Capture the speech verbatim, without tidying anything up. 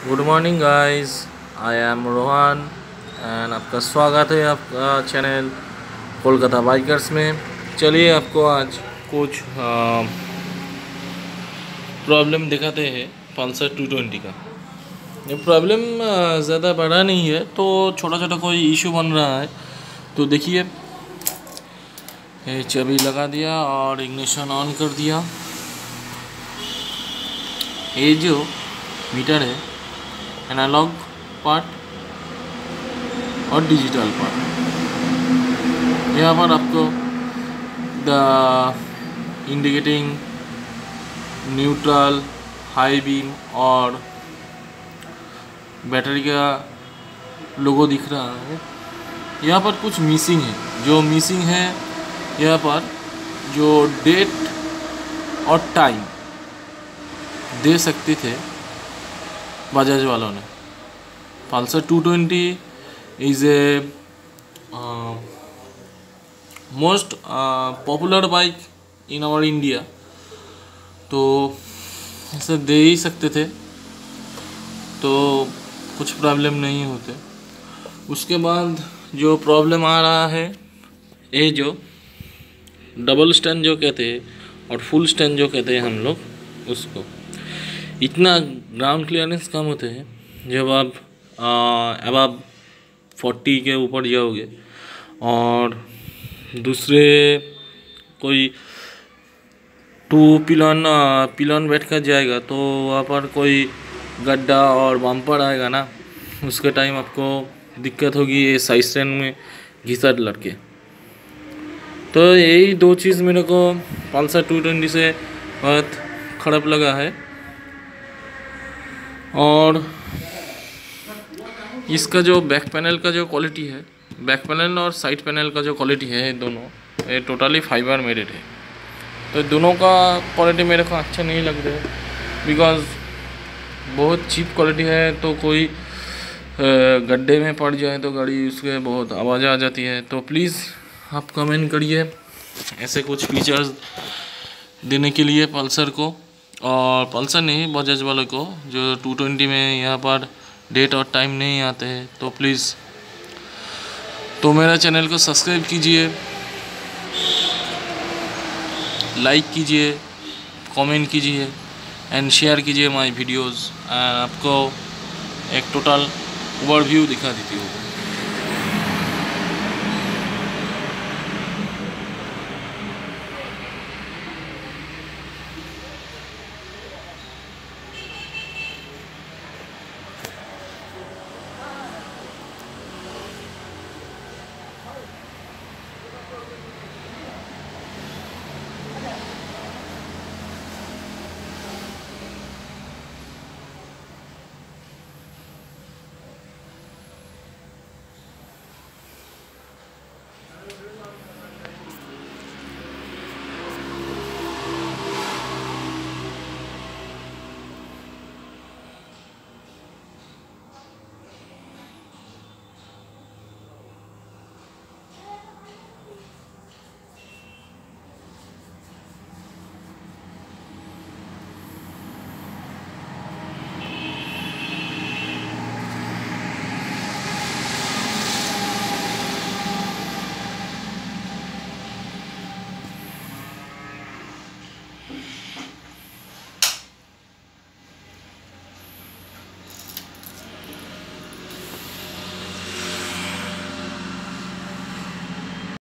Good morning guys, I am Rohan and आपका स्वागत है आपका चैनल कोलकाता बाइकर्स में। चलिए आपको आज कुछ प्रॉब्लम दिखाते हैं पल्सर टू ट्वेंटी का। ये प्रॉब्लम ज़्यादा बड़ा नहीं है, तो छोटा छोटा कोई इशू बन रहा है। तो देखिए, ये चाबी लगा दिया और इग्निशन ऑन कर दिया। ये जो मीटर है, एनालॉग पार्ट और डिजिटल पार्ट, यहाँ पर आपको the indicating, neutral, high beam और बैटरी का लोगो दिख रहा है। यहाँ पर कुछ मिसिंग है। जो मिसिंग है यहाँ पर जो डेट और टाइम दे सकते थे बजाज वालों ने। Pulsar two twenty is a most popular bike in our India, तो ऐसे दे ही सकते थे, तो कुछ प्रॉब्लम नहीं होते। उसके बाद जो प्रॉब्लम आ रहा है, ये जो डबल स्टैंड जो कहते हैं और फुल स्टैंड जो कहते हैं हम लोग उसको, इतना ग्राउंड क्लियरेंस कम होते हैं जब आप अब आप फोर्टी के ऊपर जाओगे और दूसरे कोई टू पिलॉन पिलॉन बैठ कर जाएगा, तो वहाँ पर कोई गड्ढा और बम्पर आएगा ना, उसके टाइम आपको दिक्कत होगी ये साइड स्टैंड में घिसा लड़के। तो यही दो चीज़ मेरे को पल्सर टू ट्वेंटी से बहुत ख़राब लगा है। और इसका जो बैक पैनल का जो क्वालिटी है, बैक पैनल और साइड पैनल का जो क्वालिटी है, दोनों ये टोटली फाइबर मेडेड है। तो दोनों का क्वालिटी मेरे को अच्छा नहीं लग रहा है, बिकॉज बहुत चीप क्वालिटी है। तो कोई गड्ढे में पड़ जाए तो गाड़ी उसके बहुत आवाज़ आ जाती है। तो प्लीज़ आप कमेंट करिए ऐसे कुछ फीचर्स देने के लिए पल्सर को, और पल्सर नहीं बजाज वालों को, जो टू ट्वेंटी में यहाँ पर डेट और टाइम नहीं आते हैं। तो प्लीज़ तो मेरा चैनल को सब्सक्राइब कीजिए, लाइक कीजिए, कमेंट कीजिए एंड शेयर कीजिए माय वीडियोस। एंड आपको एक टोटल ओवरव्यू दिखा देती हूँ।